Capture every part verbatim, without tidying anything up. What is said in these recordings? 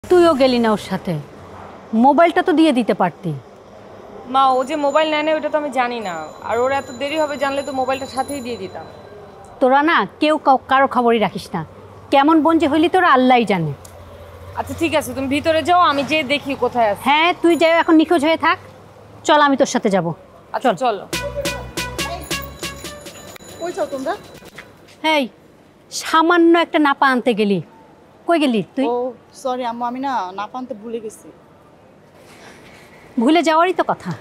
তুইও গেলি না ওর সাথে, মোবাইলটা তো দিয়ে দিতে পারতি। মা ও যে মোবাইল নেয় না ওটা তো আমি জানি না, আর ওর এত দেরি হবে জানলে তো মোবাইলটা সাথেই দিয়ে দিতাম। তোরা না কেউ কারো খবরই রাখিস না, কেমন বোন যে হইলি তোরা আল্লাহই জানে। আচ্ছা ঠিক আছে, তুমি ভিতরে যাও, আমি যেয়ে দেখি কোথায় আছে। হ্যাঁ তুই যাও, এখন নিখোঁজ হয়ে থাক। চল আমি তোর সাথে যাব। আচ্ছা চলো। কই যাও তোমরা? হেই, সামান্য একটা নাপা আনতে গেলি, কই গেলি তুই? ও সরি আম্মু, আমি না নাপা আনতে ভুলে গেছি। ভুলে যাওয়ারই তো কথা।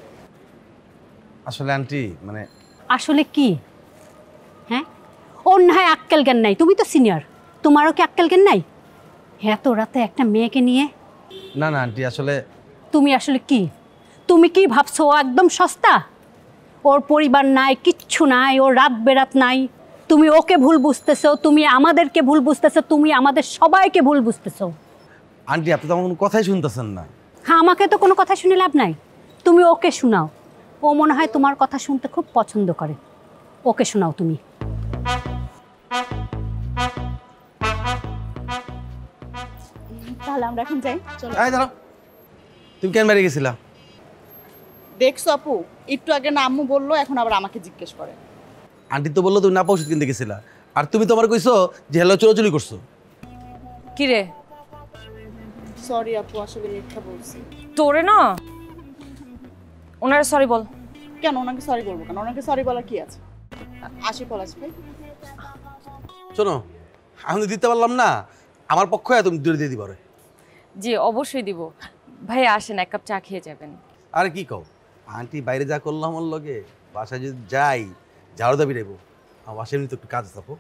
আসলে আন্টি মানে আসলে কি? হ্যাঁ, ওর না হয় আক্কেল জ্ঞান নাই, তুমি তো সিনিয়র, তোমারও কি আক্কেল জ্ঞান নাই? হ্যাঁ, তো রাতে একটা মেয়েকে নিয়ে। না না আন্টি আসলে তুমি আসলে কি, তুমি কি ভাবছো ও একদম সস্তা? ওর পরিবার নাই, কিচ্ছু নাই, ওর রাত বেরাত নাই। তুমি ওকে ভুল বুঝতেছো, তুমি আমাদেরকে ভুল বুঝতেছো, তুমি আমাদের সবাইকে ভুল বুঝতেছো। আন্টি আপনি তো আমার কোনো কথাই শুনতেছেন না। হ্যাঁ, আমাকে তো কোনো কথা শুনে লাভ নাই, তুমি ওকে শোনাও। ও মনে হয় তোমার কথা শুনতে খুব পছন্দ করে, ওকে শোনাও তুমি। তাহলে আমরা এখন যাই, চলো। এই দাঁড়াও, তুমি কেন বেরিয়ে গেছিলা? দেখছো আপু, একটু আগে না আম্মু বললো, এখন আবার আমাকে জিজ্ঞেস করে। আন্টি তো বললো তুমি না ওষুধ কিনতে গেছিলা, আর তুমি তোমার কইছো যে হেলো চোরাচুরি করছো। কি রে? সরি আপু, আসলে মিথ্যা বলছি। তোরে না ওনারা সরি বল। কেন ওনাকে সরি বলবো কেন? ওনাকে সরি বলার কি আছে? আসি পলাশ ভাই। শোনো, আমি তো দিতে পারলাম না, আমার পক্ষ হয়ে তুমি দূরে দিয়ে দিবা। জি অবশ্যই দিব। ভাই আসেন, এক কাপ চা খেয়ে যাবেন। আরে কি কও আন্টি, বাইরে যা করলাম আমার লগে, বাসায় যদি যাই ঝাড়ু দাবি নেবো, আমার বাসায় এমনি তো একটু কাজ থাকো।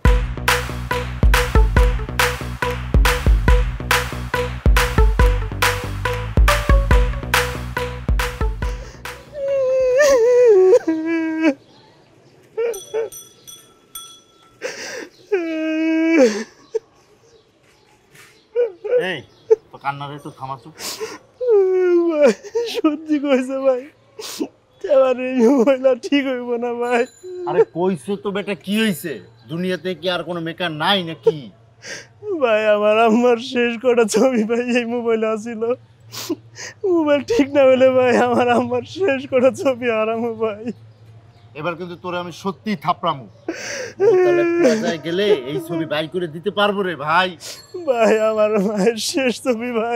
এই তো কান্নারে একটু থামাচ্ছ। ভাই সত্যি কইছে ভাই, এবার এই মোবাইলটা ঠিক হইব না ভাই। আরে কইছো তো বেটা, কি হইছে? দুনিয়াতে কি আর কোনো মেকার নাই নাকি? ভাই আমার আম্মার শেষ কটা ছবি ভাই এই মোবাইলে আসিল, মোবাইল ঠিক না হলে ভাই আমার আম্মার শেষ কটা ছবি হারামো ভাই। এবার কিন্তু তোরে আমি সত্যিই থাপড়ামু। তাহলে প্লাজায় গেলে এই ছবি বাই করে দিতে পারবো রে ভাই। ভাই আমার মায়ের শেষ ছবি ভাই।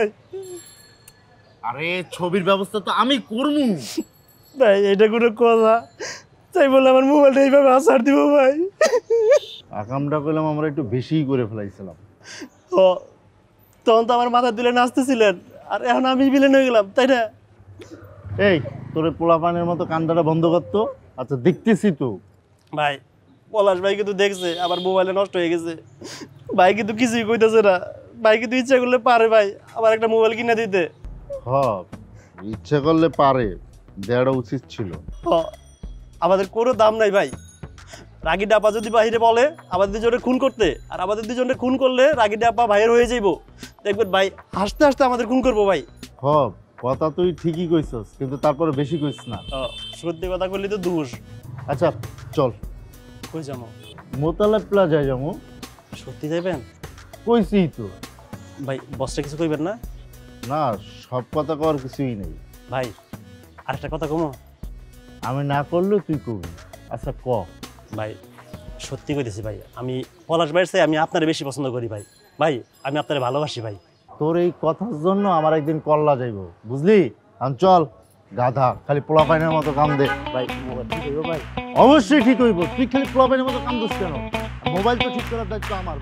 আরে ছবির ব্যবস্থা তো আমি করবো ভাই, এটা কোনো কথা? তাই বলে আমার মোবাইলটা এইভাবে আসার দিব ভাই? আকামটা করলাম আমরা একটু বেশিই করে ফেলাইছিলাম। ও তখন তো আমার মাথা তুলে নাচতেছিলেন, আর এখন আমি বিলেন হয়ে গেলাম, তাই না? এই তোরে পোলাপানের মতো কান্দাটা বন্ধ করতো। আচ্ছা দেখতেছি তো ভাই, পলাশ ভাই কিন্তু দেখছে আবার মোবাইলে নষ্ট হয়ে গেছে, ভাই কিন্তু কিছুই কইতেছে না। ভাই কিন্তু ইচ্ছা করলে পারে ভাই আবার একটা মোবাইল কিনে দিতে। হ ইচ্ছা করলে পারে, দেওয়াটা উচিত ছিল। আমাদের কোনো দাম নাই ভাই। রাগি ডাপা যদি বাহিরে বলে আমাদের দুজনে খুন করতে, আর আমাদের দুজনে খুন করলে রাগি ডাপা ভাইয়ের হয়ে যাইব, দেখবেন ভাই হাসতে হাসতে আমাদের খুন করবো ভাই। হ কথা তুই ঠিকই কইছস, কিন্তু তারপরে বেশি কইস না। সত্যি কথা করলে তো দোষ। আচ্ছা চল। কই যাবো? মোতালা প্লাজায় যাবো। সত্যি যাইবেন? কইছি তো ভাই, বসটা কিছু কইবেন না? না, সব কথা কর কিছুই নেই ভাই। আরেকটা কথা কমো, আমি না করলেও তুই কবি। আচ্ছা ক। ভাই সত্যি কইতেছি ভাই, আমি পলাশ ভাইয়ের চাই আমি আপনারে বেশি পছন্দ করি ভাই। ভাই আমি আপনারে ভালোবাসি ভাই। তোর এই কথার জন্য আমার একদিন কল্লা যাইব, বুঝলি? আমি চল গাধা, খালি পোলাপাইনের মতো কাম দে। ভাই মোবাইল ঠিক হইব ভাই? অবশ্যই ঠিক হইব। তুই খালি পোলাপাইনের মতো কাম দিস কেন? মোবাইল তো ঠিক করার দায়িত্ব আমার।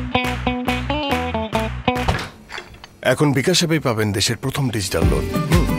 এখন বিকাশ অ্যাপেই পাবেন দেশের প্রথম ডিজিটাল লোন।